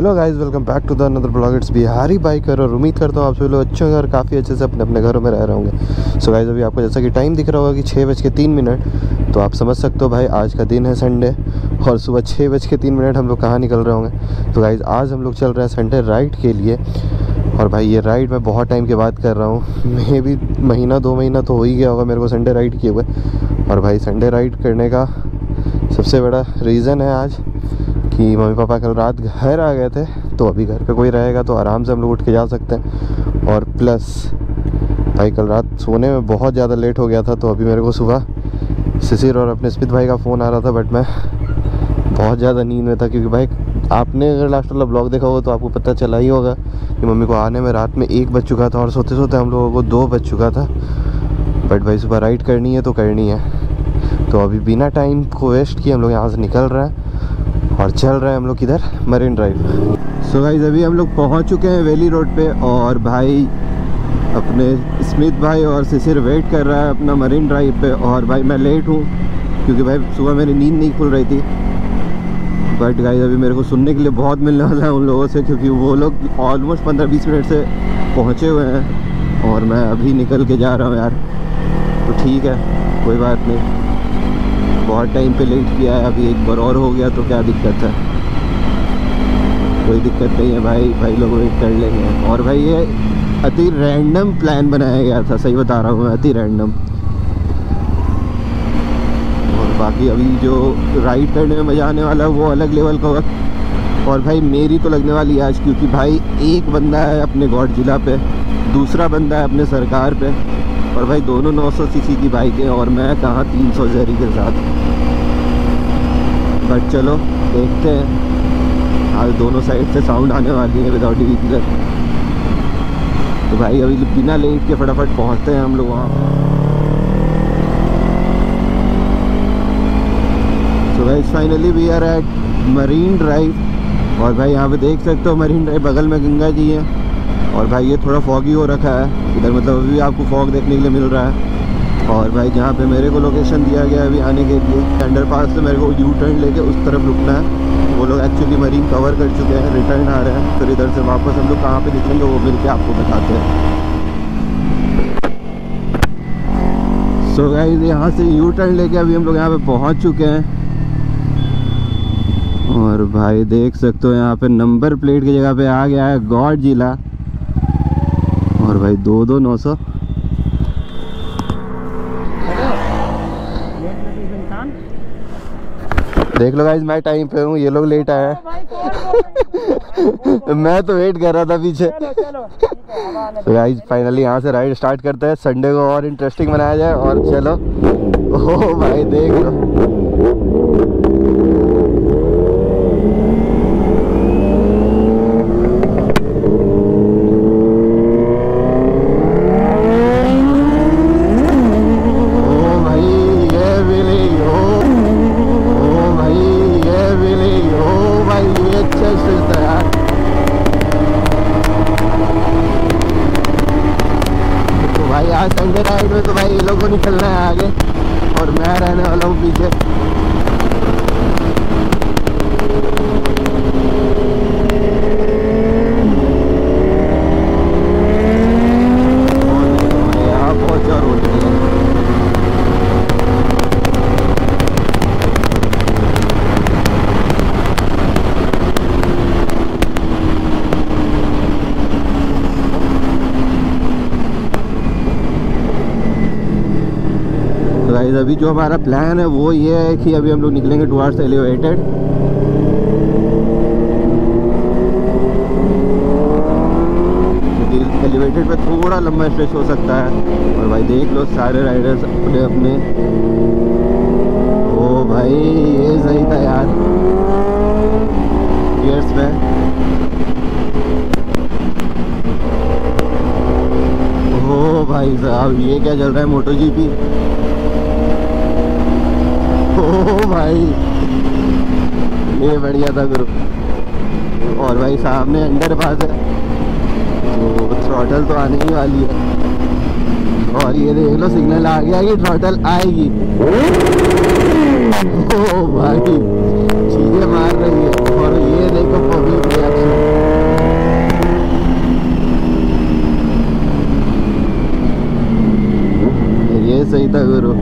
Hello guys, welcome back to the another blog. It's Bihari biker और उम्मीद करता हूँ आप सभी लोग अच्छे होंगे और काफ़ी अच्छे से अपने अपने घरों में रह रहे होंगे। सो गाइस, अभी आपको जैसा कि टाइम दिख रहा होगा कि 6:03, तो आप समझ सकते हो भाई आज का दिन है संडे और सुबह 6:03 हम लोग कहाँ निकल रहे होंगे। तो गाइस आज हम लोग चल रहे हैं संडे राइड के लिए। और भाई ये राइड मैं बहुत टाइम के बाद कर रहा हूँ, मे भी महीना 2 महीना तो हो ही गया होगा मेरे को संडे राइड किए हुए। और भाई संडे राइड करने का सबसे बड़ा रीज़न है आज कि मम्मी पापा कल रात घर आ गए थे, तो अभी घर पे कोई रहेगा तो आराम से हम लोग उठ के जा सकते हैं। और प्लस भाई कल रात सोने में बहुत ज़्यादा लेट हो गया था, तो अभी मेरे को सुबह शिशिर और अपने स्मित भाई का फ़ोन आ रहा था, बट मैं बहुत ज़्यादा नींद में था। क्योंकि भाई आपने अगर लास्ट वाला ब्लॉग देखा होगा तो आपको पता चला ही होगा कि मम्मी को आने में रात में 1 बज चुका था और सोते सोते हम लोगों को 2 बज चुका था। बट भाई सुबह राइड करनी है तो करनी है, तो अभी बिना टाइम को वेस्ट किए हम लोग यहाँ से निकल रहे हैं और चल रहे हैं हम लोग किधर, मरीन ड्राइव। सो गाइस अभी हम लोग पहुँच चुके हैं वैली रोड पे और भाई अपने स्मित भाई और शिशिर वेट कर रहा है अपना मरीन ड्राइव पे। और भाई मैं लेट हूँ क्योंकि भाई सुबह मेरी नींद नहीं खुल रही थी। बट गाइस अभी मेरे को सुनने के लिए बहुत मिलने वाला है उन लोगों से, क्योंकि वो लोग ऑलमोस्ट 15-20 मिनट से पहुँचे हुए हैं और मैं अभी निकल के जा रहा हूँ यार। तो ठीक है, कोई बात नहीं, बहुत टाइम पे लेट किया है, अभी एक बार और हो गया तो क्या दिक्कत है, कोई दिक्कत नहीं है भाई लोग वेट कर लेंगे। और भाई ये अति रैंडम प्लान बनाया गया था, सही बता रहा हूँ मैं, अति रैंडम। और बाकी अभी जो राइड करने में मज़ा आने वाला है वो अलग लेवल का होगा। और भाई मेरी तो लगने वाली आज, क्योंकि भाई एक बंदा है अपने गौड़ जिला पे, दूसरा बंदा है अपने सरकार पे, और भाई दोनों 900 सीसी की बाइक है और मैं कहाँ 300 जेरी के साथ। बट चलो देखते हैं, आज दोनों साइड से साउंड आने वाली है विदाउट व्हीकलर। तो भाई अभी बिना लेट के फटाफट पहुँचते हैं हम लोग वहाँ। So guys finally we are at Marine Drive. और भाई यहाँ पे देख सकते हो मरीन ड्राइव, बगल में गंगा जी है। और भाई ये थोड़ा फॉगी हो रखा है इधर, मतलब अभी आपको फॉग देखने के लिए मिल रहा है। और भाई जहाँ पे मेरे को लोकेशन दिया गया है अभी आने के लिए, अंडर पास से मेरे को यू टर्न लेके उस तरफ रुकना है। वो लोग एक्चुअली मरीन कवर कर चुके हैं, रिटर्न आ रहे हैं, फिर इधर से वापस हम लोग कहाँ पे निकलेंगे वो मिल के आपको बताते हैं। सो गाइस यहाँ से यू टर्न लेके अभी हम लोग यहाँ पे पहुँच चुके हैं। और भाई देख सकते हो यहाँ पे नंबर प्लेट की जगह पे आ गया है गौड़ जिला। और भाई 2-2-900 देख लो गाइस, मैं टाइम पे हूँ, ये लोग लेट आए हैं। मैं तो वेट कर रहा था पीछे। तो गाइस फाइनली यहाँ से राइड स्टार्ट करते हैं, संडे को और इंटरेस्टिंग बनाया जाए। और चलो, ओह भाई देख लो, आज संडे राइड में तो भाई ये लोग को निकलना है आगे और मैं रहने वाला हूँ पीछे। यहाँ बहुत जोर हो रही है। अभी जो हमारा प्लान है वो ये है कि अभी हम लोग निकलेंगे टुवर्ड्स एलिवेटेड। एलिवेटेड पे थोड़ा लंबा स्ट्रेच हो सकता है। और भाई देख लो सारे राइडर्स अपने अपने, ओ भाई ये सही था यार, गियर्स में। ओ भाई साहब ये क्या चल रहा है, मोटो जीपी। ओ भाई ये बढ़िया था गुरु। और भाई सामने अंडर पास है तो थ्रॉटल तो आने ही वाली है। और ये देख लो सिग्नल आ गया कि थ्रॉटल आएगी। ओ भाई चीजें मार रही है। और ये देखो पब्लिक रिएक्शन। सही था गुरु।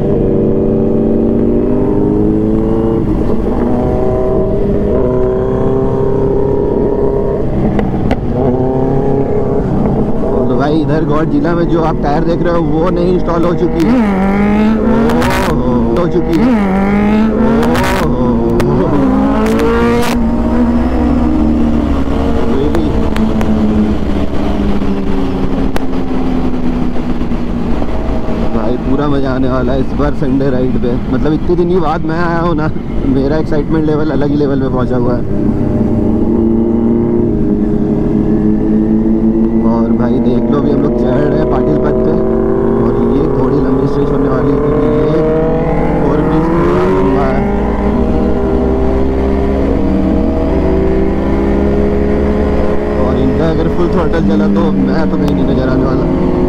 तो भाई इधर गौड़ जिला में जो आप टायर देख रहे हो वो नहीं इंस्टॉल हो चुकी है, हो चुकी है। भाई पूरा मजा आने वाला है इस बार संडे राइड पे। मतलब इतने दिन ही बाद मैं आया हूँ ना, मेरा एक्साइटमेंट लेवल अलग ही लेवल पे पहुंचा हुआ है। और भाई देख लो, भी हम लोग चढ़ रहे हैं पाटिल पथ पे, और ये थोड़ी लंबी स्ट्रेच होने वाली है क्योंकि ये ओवरब्रिज पूरा लंबा है। और इनका अगर फुल थ्रॉटल चला तो मैं तो कहीं नहीं नजर आने वाला।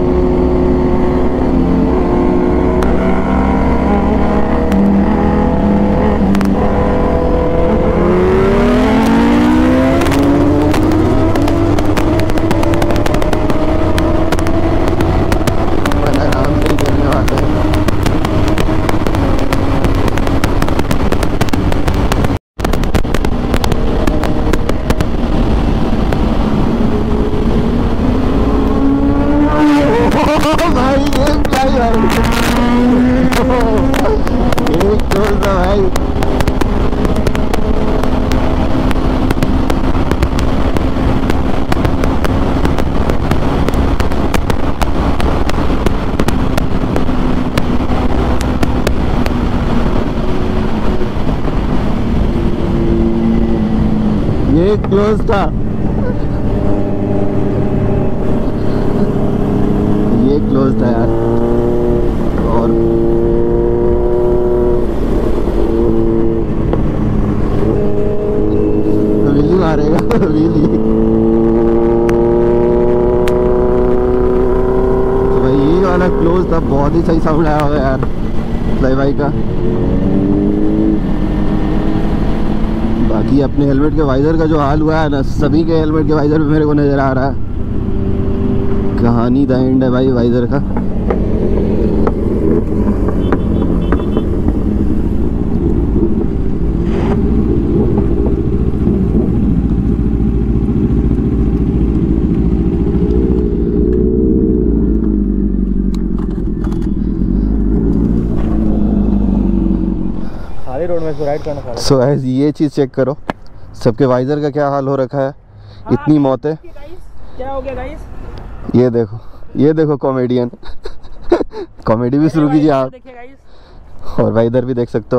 ये क्लोज था, ये क्लोज था यार। और व्हीली मारेगा व्हीली। तो भाई ये वाला क्लोज था, बहुत ही सही साउंड आया हुआ यार फ्लाई बाई का। बाकी अपने हेलमेट के वाइजर का जो हाल हुआ है ना, सभी के हेलमेट के वाइजर पे मेरे को नज़र आ रहा है। कहानी द एंड है भाई वाइजर का। रोड में राइड करना पड़ा। सो गाइस ये चीज़ चेक करो, सबके वाइजर का क्या हाल हो रखा है। इतनी मौतें। क्या हो गया गाइस? ये देखो कॉमेडियन। कॉमेडी भी शुरू कीजिए आप। और भाई इधर भी देख सकते हो,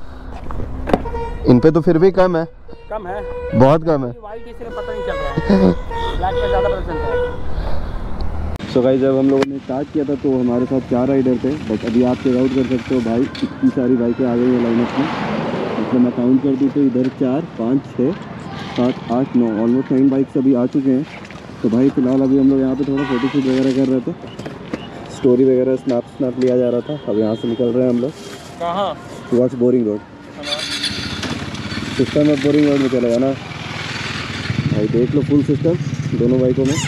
इन पे तो फिर भी कम है, बहुत कम है। वाइट इसलिए पता नहीं चल रहा है, ब्लैक पे ज़्यादा पता चलता है। सो गाइस जब हम लोगों ने स्टार्ट किया था तो हमारे साथ 4 राइडर थे, बट अभी आप चेक आउट कर सकते हो भाई इतनी सारी बाइकें आ गई हैं लाइनअप में। मतलब मैं काउंट कर दूँ तो इधर 4, 5, 6, 7, 8, 9 ऑलमोस्ट 9 बाइक्स अभी आ चुके हैं। तो भाई फिलहाल अभी हम लोग यहाँ पे थोड़ा फोटोशूट वगैरह कर रहे थे, स्टोरी वगैरह स्नैप लिया जा रहा था। अब यहाँ से निकल रहे हैं हम लोग कहाँ? Towards Boring Road. सिस्टम में बोरिंग रोड में चलेगा ना भाई, देख लो फुल सिस्टम दोनों बाइकों में।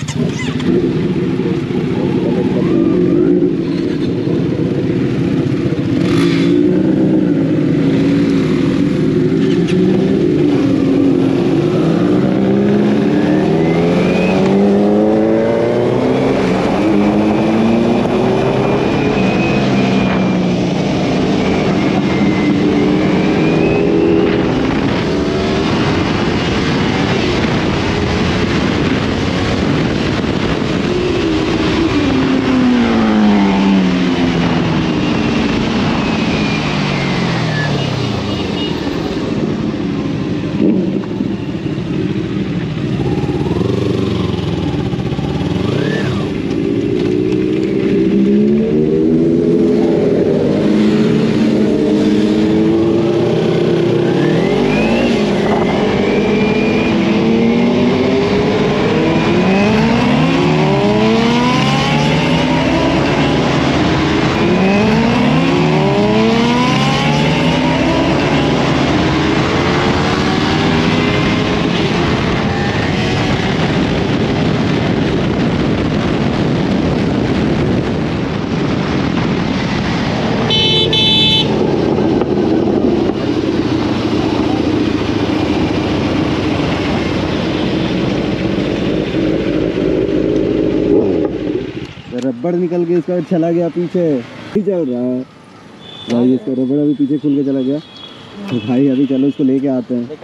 रबड़ निकल के इसका चला गया पीछे, चल रहा है भाई, इसका रबड़ अभी पीछे खुल के चला गया। तो भाई अभी चलो इसको लेके आते हैं।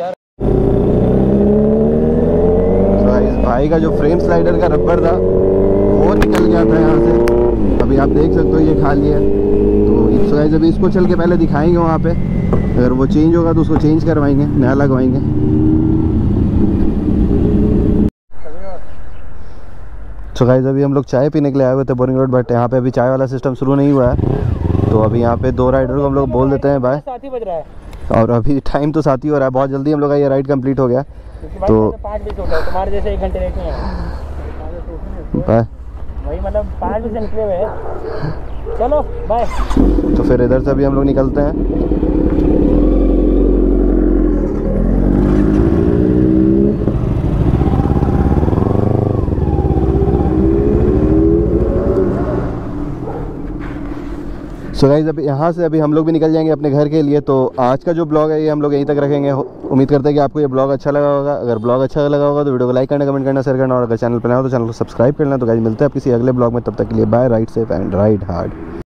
तो इस भाई का जो फ्रेम स्लाइडर का रबड़ था वो निकल गया था यहाँ से, अभी आप देख सकते हो ये खाली है। तो गाइस अभी इसको चल के पहले दिखाएंगे वहाँ पे, अगर वो चेंज होगा तो उसको चेंज करवाएंगे, नया लगवाएंगे। तो गाइस अभी हम लोग चाय पीने के लिए आए हुए थे बोरिंग रोड, बट यहाँ पे अभी चाय वाला सिस्टम शुरू नहीं हुआ है। तो अभी यहाँ पे 2 राइडर को हम लोग बोल देते हैं बाय। 7 ही बज रहा है और अभी टाइम तो 7 ही हो रहा है, बहुत जल्दी हम लोग का ये राइड कंप्लीट हो गया। तो 5 बजे होता है, तुम्हारे जैसे 1 घंटे लेट नहीं है बाय, वही मतलब 5 बजे निकले हुए हैं। चलो बाय। तो फिर इधर से अभी हम लोग निकलते हैं। सो गाइस अभी यहाँ से अभी हम लोग भी निकल जाएंगे अपने घर के लिए। तो आज का जो ब्लॉग है ये हम लोग यहीं तक रखेंगे। उम्मीद करते हैं कि आपको ये ब्लॉग अच्छा लगा होगा। अगर ब्लॉग अच्छा लगा होगा तो वीडियो को लाइक करना, कमेंट करना, शेयर करना, और अगर चैनल पर नया हो तो चैनल को सब्सक्राइब करना। तो गाइस मिलते हैं किसी अगले ब्लॉग में, तब तक के लिए bye, ride safe and ride hard.